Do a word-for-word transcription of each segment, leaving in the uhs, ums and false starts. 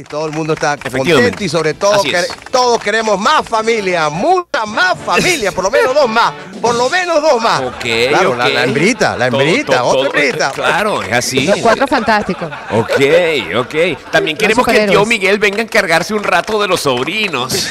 feliz, todo el mundo está contento y sobre todo que, todos queremos más familia, mucha más familia, por lo menos dos más, por lo menos dos más. Ok, claro, okay. La, la hembrita, la hembrita, todo, otra todo, hembrita. Claro, es así. Los cuatro fantásticos. Ok, ok. También queremos que el tío Miguel venga a encargarse un rato de los sobrinos.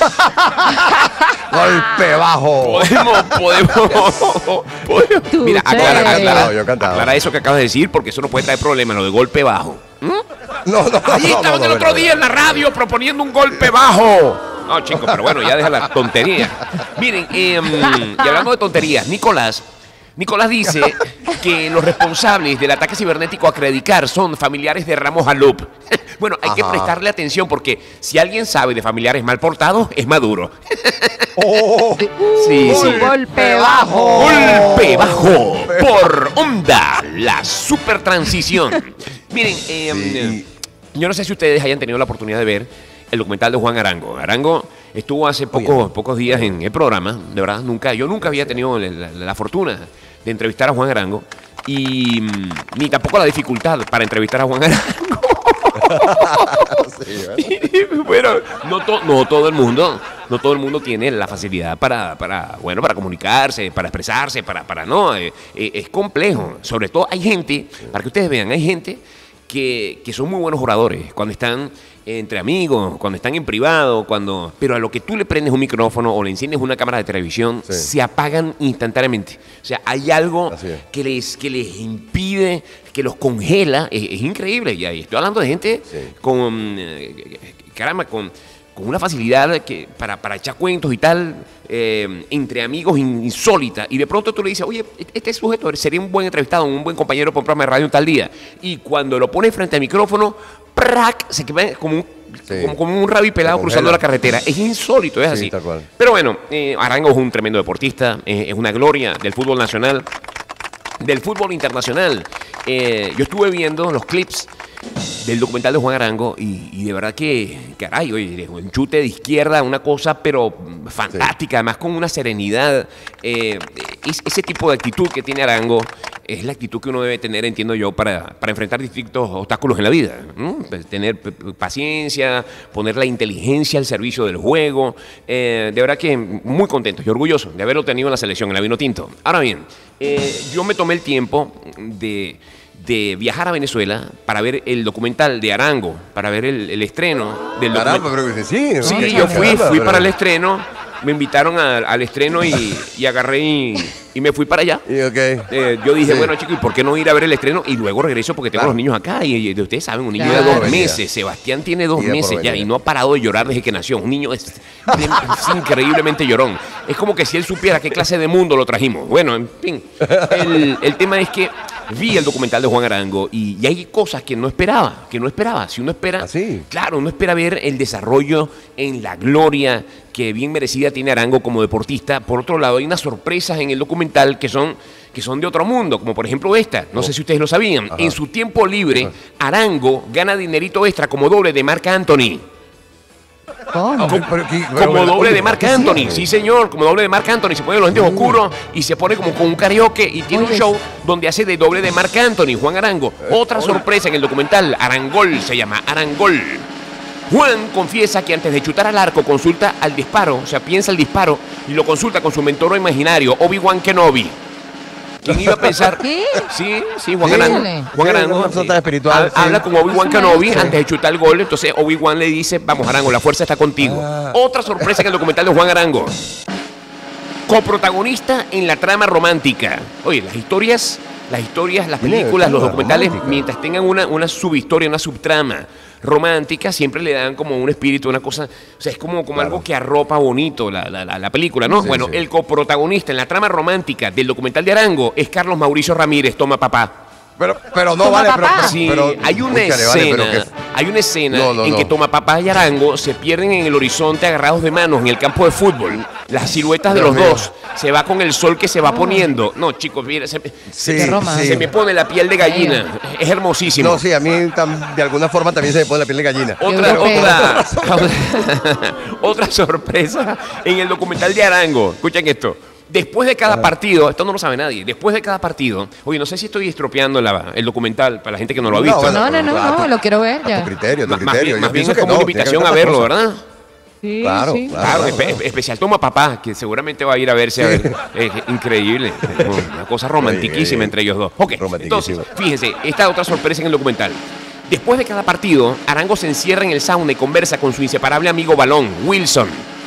Golpe bajo. Podemos, podemos. podemos. Mira, aclara, aclara, yo cantaba. aclara eso que acabas de decir, porque eso no puede traer problemas, lo de golpe bajo. ¿Mm? No, no, Ahí no, estaban no, el no, otro no, día no. en la radio proponiendo un golpe bajo. No, chicos, pero bueno, ya deja la tontería. Miren, eh, y hablando de tonterías, Nicolás, Nicolás dice que los responsables del ataque cibernético a Credicar son familiares de Ramos Alup. Bueno, hay Ajá. que prestarle atención porque si alguien sabe de familiares mal portados, es Maduro. Oh, sí, sí. Golpe bajo. Golpe bajo por Onda, la super transición. Miren, eh, sí. yo no sé si ustedes hayan tenido la oportunidad de ver el documental de Juan Arango. Arango estuvo hace poco, pocos días en el programa, de verdad, nunca, yo nunca había tenido la, la, la fortuna de entrevistar a Juan Arango y ni tampoco la dificultad para entrevistar a Juan Arango. Sí, bueno, bueno no, to, no todo el mundo, no todo el mundo tiene la facilidad para, para bueno, para comunicarse, para expresarse, para, para no, eh, eh, es complejo. Sobre todo hay gente, para que ustedes vean, hay gente que, que son muy buenos oradores cuando están entre amigos, cuando están en privado, cuando, pero a lo que tú le prendes un micrófono o le enciendes una cámara de televisión, sí. se apagan instantáneamente. O sea, hay algo que les, que les impide, que los congela. Es, es increíble. Y ahí estoy hablando de gente sí. con, eh, caramba, con, con una facilidad que, para, para echar cuentos y tal, eh, entre amigos insólita. Y de pronto tú le dices, oye, este sujeto sería un buen entrevistado, un buen compañero para un programa de radio un tal día. Y cuando lo pones frente al micrófono, ¡prac! Se queda como un, sí. como, como un rabi pelado cruzando la carretera. Es insólito, es sí, así. Tal cual. Pero bueno, eh, Arango es un tremendo deportista, eh, es una gloria del fútbol nacional, del fútbol internacional. Eh, yo estuve viendo los clips del documental de Juan Arango y, y de verdad que, caray, oye, un chute de izquierda, una cosa pero fantástica, sí. además con una serenidad. Eh, es, ese tipo de actitud que tiene Arango es la actitud que uno debe tener, entiendo yo, para, para enfrentar distintos obstáculos en la vida, ¿no? Tener paciencia, poner la inteligencia al servicio del juego. Eh, de verdad que muy contento y orgulloso de haberlo tenido en la selección, en la Vino Tinto. Ahora bien, eh, yo me tomé el tiempo de... de viajar a Venezuela para ver el documental de Arango, para ver el, el estreno del Caramba, documental. Pero sí, ¿no? Sí, ¿Qué yo fui, caramba, fui pero... para el estreno, me invitaron a, al estreno y, y agarré y, y me fui para allá. Y okay. eh, yo dije, sí. bueno, chicos, ¿y por qué no ir a ver el estreno? Y luego regreso porque tengo claro. los niños acá. Y, y ustedes saben, un niño claro. de dos meses, Sebastián tiene dos meses ya y no ha parado de llorar desde que nació. Un niño es, es increíblemente llorón. Es como que si él supiera qué clase de mundo lo trajimos. Bueno, en fin, el, el tema es que vi el documental de Juan Arango y, y hay cosas que no esperaba, que no esperaba. Si uno espera, ¿Ah, sí? claro, uno espera ver el desarrollo en la gloria que bien merecida tiene Arango como deportista. Por otro lado, hay unas sorpresas en el documental que son, que son de otro mundo, como por ejemplo esta. No oh. sé si ustedes lo sabían. Ajá. En su tiempo libre, Ajá. Arango gana dinerito extra como doble de Marc Anthony. ¿Cómo? Como, como doble de Marc Anthony, sí señor, como doble de Marc Anthony, se pone los lentes oscuros y se pone como con un karaoke y tiene un show donde hace de doble de Marc Anthony, Juan Arango. Otra sorpresa en el documental, Arangol se llama, Arangol. Juan confiesa que antes de chutar al arco consulta al disparo, o sea, piensa el disparo y lo consulta con su mentor imaginario, Obi-Wan Kenobi. ¿Quién iba a pensar? ¿Qué? Sí, sí, Juan Arango. Juan Arango sí, espiritual, sí. Habla con Obi-Wan Kenobi sí. antes de chutar el gol. Entonces Obi-Wan le dice, vamos Arango, la fuerza está contigo. Ah. Otra sorpresa en el documental de Juan Arango. Coprotagonista en la trama romántica. Oye, las historias, las historias, las películas, los documentales, romántica. mientras tengan una, una subhistoria, una subtrama romántica, siempre le dan como un espíritu, una cosa, o sea, es como, como claro. algo que arropa bonito la, la, la, la película, ¿no? Sí, bueno, sí. el coprotagonista en la trama romántica del documental de Arango es Carlos Mauricio Ramírez, toma papá. Pero, pero no vale, pero, sí, pero, hay una escena, vale, pero que... hay una escena no, no, en no. que Toma Papá y Arango se pierden en el horizonte agarrados de manos en el campo de fútbol. Las siluetas de los mío. dos se va con el sol que se va poniendo. No, chicos, mira, se, sí, se, sí. se me pone la piel de gallina. Es hermosísimo. No, sí, a mí tam, de alguna forma también se me pone la piel de gallina. Otra, otra, otra sorpresa en el documental de Arango. Escuchen esto. Después de cada partido, esto no lo sabe nadie, después de cada partido, oye, no sé si estoy estropeando la- el documental para la gente que no lo ha No, visto. bueno, No, no, no, a tu- no, lo quiero ver A tu ya. criterio, a tu Ma- más criterio. bien, Yo más bien pienso es que como no, una tiene que invitación ver a otra verlo, cosa. ¿verdad? Sí, Claro, sí. claro. Claro, espe- espe- especial Toma Papá, que seguramente va a ir a verse a ver. Es increíble. Una cosa romantiquísima Oye, entre ellos dos. Ok, romantiquísimo. entonces, fíjense, esta otra sorpresa en el documental. Después de cada partido, Arango se encierra en el sauna y conversa con su inseparable amigo Balón, Wilson.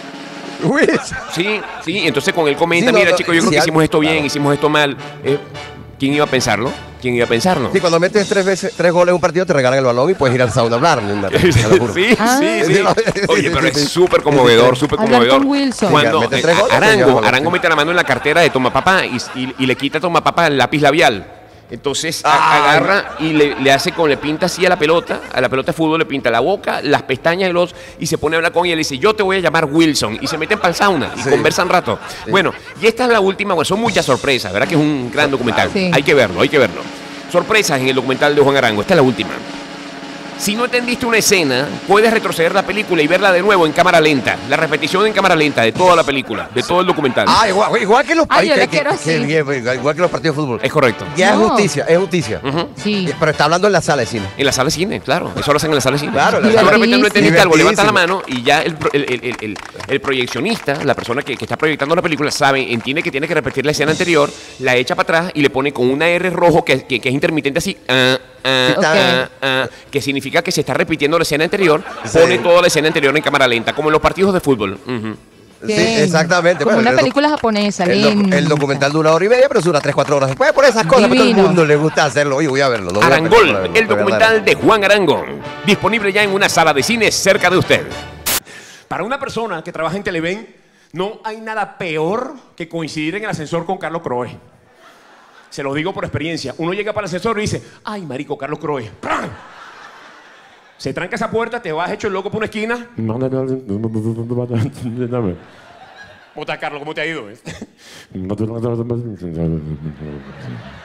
Uy, Sí, sí, entonces con él comenta, Sí, no, mira no, chicos, yo creo sí, que hicimos esto bien, claro. hicimos esto mal. Eh, ¿Quién iba a pensarlo? ¿Quién iba a pensarlo? Sí, cuando metes tres veces, tres goles en un partido, te regalan el balón y puedes ir al sauna a hablar. Linda, te lo juro. Sí, Ah. sí, sí. Oye, pero es súper conmovedor, súper Hablar conmovedor. con Wilson. Cuando Mete eh, tres goles, te llega el Arango, balón. Arango mete la mano en la cartera de Toma Papá y, y- y le quita a Toma Papá el lápiz labial. Entonces a- Ay. agarra y le, le hace con, le pinta así a la pelota, a la pelota de fútbol le pinta la boca, las pestañas y los y se pone a hablar con ella y le dice, yo te voy a llamar Wilson. Y se meten para el sauna y Sí. conversan rato. Bueno, y esta es la última, bueno, son muchas sorpresas, ¿verdad? Que es un gran documental. Sí. Hay que verlo, hay que verlo. Sorpresas en el documental de Juan Arango. Esta es la última. Si no entendiste una escena, puedes retroceder la película y verla de nuevo en cámara lenta. La repetición en cámara lenta de toda la película, de todo el documental. Ah, igual, igual que los Ay, yo países. la que- quiero que- así. que- que- igual que los partidos de fútbol. Es correcto. Ya es No. justicia, es justicia. Ujú. Sí. Pero está hablando en la sala de cine. En la sala de cine, claro. Eso lo hacen en la sala de cine. Claro, Si la tú de sala- repente no entendiste algo, levanta la Divertidísimo. mano y ya el, pro- el, el- el- el- el proyeccionista, la persona que, que está proyectando la película, sabe, entiende que tiene que repetir la escena anterior, la echa para atrás y le pone con una R rojo que, que- que es intermitente así, ah, ah, Ok. ah, ah, que significa que se está repitiendo la escena anterior, Sí. pone toda la escena anterior en cámara lenta, como en los partidos de fútbol. Ujú. Sí, Bien. exactamente. Como Bueno, una el doc- película japonesa, El, doc- lenta. el documental dura una hora y media, pero dura tres, cuatro horas después. Por esas cosas, pero a todo el Divino. mundo le gusta hacerlo. Oye, voy a verlo. no voy a Arangol, perder por verlo, el de documental de Juan Arango, disponible ya en una sala de cine cerca de usted. Para una persona que trabaja en Televen, no hay nada peor que coincidir en el ascensor con Carlos Croe. Se lo digo por experiencia. Uno llega para el ascensor y dice, ay, marico, Carlos Croe. ¡Pran! Se tranca esa puerta, te vas hecho el loco por una esquina. ¿Cómo estás, Carlos? ¿Cómo te ha ido?